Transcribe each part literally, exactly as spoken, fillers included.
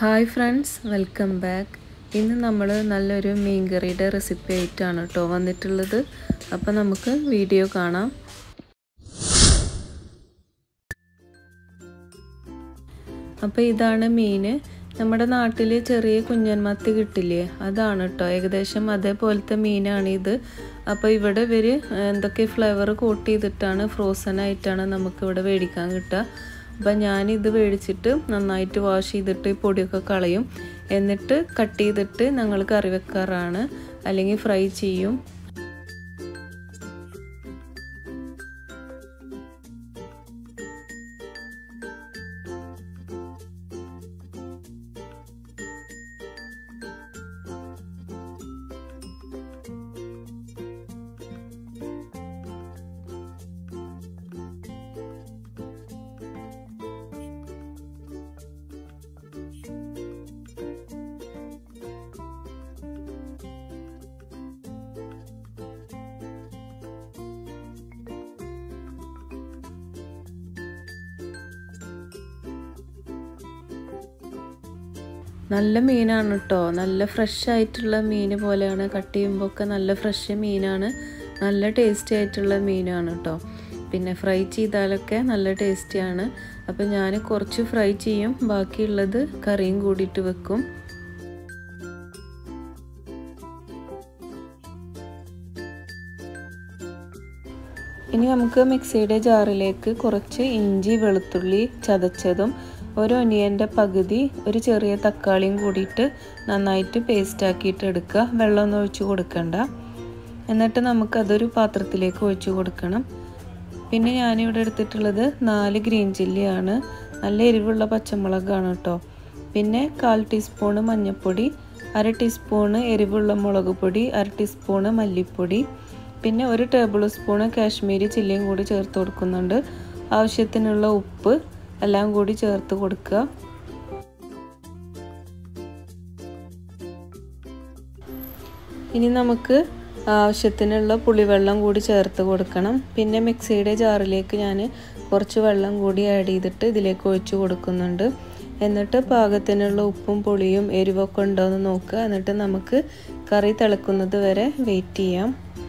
Hi friends, welcome back. ഇന്ന് നമ്മൾ നല്ലൊരു മീൻ കറിയുടെ റെസിപ്പി ആയിട്ടാണ് ട്ടോ വന്നിട്ടുള്ളത്. അപ്പോൾ നമുക്ക് വീഡിയോ കാണാം. അപ്പോൾ ഇതാണ് മീൻ. നമ്മുടെ നാട്ടിൽ ചെറിയ കുഞ്ഞൻ മത്തി കിട്ടില്ലേ, അതാണ് ട്ടോ. ഏകദേശം അതേപോലത്തെ മീനാണ് ഇത്. അപ്പോൾ ഇവിടെ ഇവർ എന്തൊക്കെ ഫ്ലേവർ കോട്ട് ചെയ്തിട്ടാണ് ഫ്രോസൺ ആയിട്ടാണ് നമുക്ക് ഇവിടെ മേടിക്കാൻ കിട്ടുക. അപ്പോൾ ഞാനിത് മേടിച്ചിട്ട് നന്നായിട്ട് വാഷ് ചെയ്തിട്ട് ഈ പൊടിയൊക്കെ കളയും. എന്നിട്ട് കട്ട് ചെയ്തിട്ട് ഞങ്ങൾ കറി വെക്കാറാണ്, അല്ലെങ്കിൽ ഫ്രൈ ചെയ്യും. നല്ല മീനാണ് ട്ടോ. നല്ല ഫ്രഷ് ആയിട്ടുള്ള മീൻ പോലെയാണ്. കട്ട് ചെയ്യുമ്പോൾ ഒക്കെ നല്ല ഫ്രഷ് മീനാണ്. നല്ല ടേസ്റ്റി ആയിട്ടുള്ള മീനാണ് ട്ടോ. പിന്നെ ഫ്രൈ ചെയ്താലൊക്കെ നല്ല ടേസ്റ്റിയാണ്. അപ്പോൾ ഞാൻ കുറച്ച് ഫ്രൈ ചെയ്യും, ബാക്കിയുള്ളത് കറിയും കൂടിയിട്ട് വെക്കും. ഇനി നമുക്ക് മിക്സിയുടെ ജാറിലേക്ക് കുറച്ച് ഇഞ്ചി വെളുത്തുള്ളി ചതച്ചതും ഒരു ഒനിയൻ്റെ പകുതി ഒരു ചെറിയ തക്കാളിയും കൂടിയിട്ട് നന്നായിട്ട് പേസ്റ്റ് ആക്കിയിട്ട് എടുക്കുക. വെള്ളമൊന്നും ഒഴിച്ച് കൊടുക്കണ്ട. എന്നിട്ട് നമുക്കതൊരു പാത്രത്തിലേക്ക് ഒഴിച്ച് കൊടുക്കണം. പിന്നെ ഞാനിവിടെ എടുത്തിട്ടുള്ളത് നാല് ഗ്രീൻ ചില്ലിയാണ്. നല്ല എരിവുള്ള പച്ചമുളകാണ് കേട്ടോ. പിന്നെ കാൽ ടീസ്പൂണ് മഞ്ഞൾപ്പൊടി, അര ടീസ്പൂണ് എരിവുള്ള മുളക് പൊടി, അര ടീസ്പൂണ് മല്ലിപ്പൊടി, പിന്നെ ഒരു ടേബിൾ സ്പൂണ് കാശ്മീരി ചില്ലിയും കൂടി ചേർത്ത് കൊടുക്കുന്നുണ്ട്. ആവശ്യത്തിനുള്ള ഉപ്പ് എല്ലാം കൂടി ചേർത്ത് കൊടുക്കുക. ഇനി നമുക്ക് ആവശ്യത്തിനുള്ള പുളിവെള്ളം കൂടി ചേർത്ത് കൊടുക്കണം. പിന്നെ മിക്സിയുടെ ജാറിലേക്ക് ഞാൻ കുറച്ച് വെള്ളം കൂടി ആഡ് ചെയ്തിട്ട് ഇതിലേക്ക് ഒഴിച്ച് കൊടുക്കുന്നുണ്ട്. എന്നിട്ട് പാകത്തിനുള്ള ഉപ്പും പുളിയും എരിവൊക്കെ ഉണ്ടോ എന്ന് നോക്കുക. എന്നിട്ട് നമുക്ക് കറി തിളക്കുന്നത് വരെ വെയിറ്റ് ചെയ്യാം.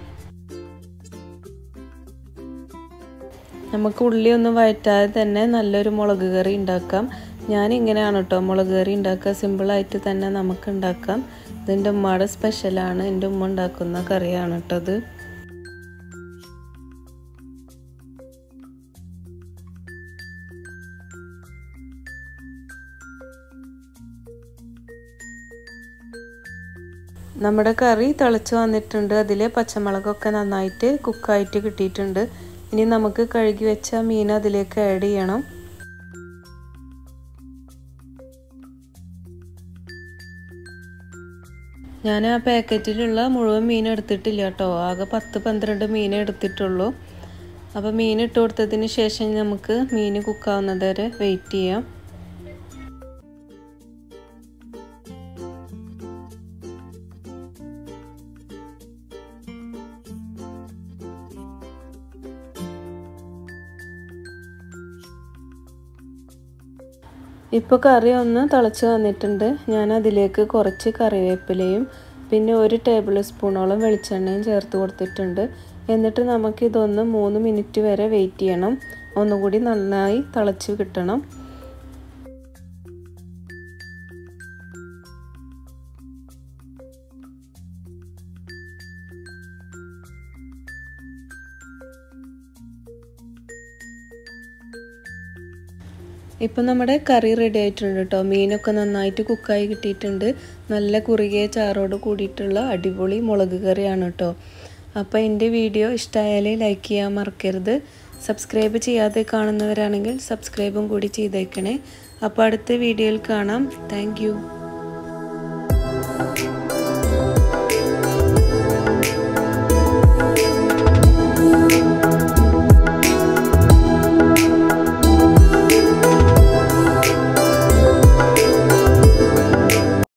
നമുക്ക് ഉള്ളി ഒന്നും വഴറ്റാതെ തന്നെ നല്ലൊരു മുളക് കറി ഉണ്ടാക്കാം. ഞാനിങ്ങനെയാണ് കേട്ടോ മുളക് കറി ഉണ്ടാക്കുക. സിമ്പിളായിട്ട് തന്നെ നമുക്ക് ഉണ്ടാക്കാം. ഇതെൻ്റെ ഉമ്മയുടെ സ്പെഷ്യലാണ്. എൻ്റെ ഉമ്മ ഉണ്ടാക്കുന്ന കറിയാണ് കേട്ടോ ഇത്. നമ്മുടെ കറി തിളച്ച് വന്നിട്ടുണ്ട്. അതിൽ പച്ചമുളകൊക്കെ നന്നായിട്ട് കുക്കായിട്ട് കിട്ടിയിട്ടുണ്ട്. ഇനി നമുക്ക് കഴുകി വെച്ച മീൻ അതിലേക്ക് ആഡ് ചെയ്യണം. ഞാൻ ആ പാക്കറ്റിലുള്ള മുഴുവൻ മീൻ എടുത്തിട്ടില്ല കേട്ടോ. ആകെ പത്ത് പന്ത്രണ്ട് മീൻ എടുത്തിട്ടുള്ളൂ. അപ്പോൾ മീൻ ഇട്ട് കൊടുത്തതിന് ശേഷം നമുക്ക് മീൻ കുക്കാവുന്നത് വരെ വെയിറ്റ് ചെയ്യാം. ഇപ്പോൾ കറി ഒന്ന് തിളച്ച് വന്നിട്ടുണ്ട്. ഞാൻ അതിലേക്ക് കുറച്ച് കറിവേപ്പിലയും പിന്നെ ഒരു ടേബിൾ സ്പൂണോളം വെളിച്ചെണ്ണയും ചേർത്ത് കൊടുത്തിട്ടുണ്ട്. എന്നിട്ട് നമുക്കിതൊന്ന് മൂന്ന് മിനിറ്റ് വരെ വെയിറ്റ് ചെയ്യണം. ഒന്നുകൂടി നന്നായി തിളച്ച് കിട്ടണം. ഇപ്പം നമ്മുടെ കറി റെഡി ആയിട്ടുണ്ട് കേട്ടോ. മീനൊക്കെ നന്നായിട്ട് കുക്കായി കിട്ടിയിട്ടുണ്ട്. നല്ല കുറുകിയ ചാറോട് കൂടിയിട്ടുള്ള അടിപൊളി മുളക് കറിയാണ് കേട്ടോ. അപ്പോൾ എൻ്റെ വീഡിയോ ഇഷ്ടമായാൽ ലൈക്ക് ചെയ്യാൻ മറക്കരുത്. സബ്സ്ക്രൈബ് ചെയ്യാതെ കാണുന്നവരാണെങ്കിൽ സബ്സ്ക്രൈബും കൂടി ചെയ്തേക്കണേ. അപ്പോൾ അടുത്ത വീഡിയോയിൽ കാണാം. താങ്ക്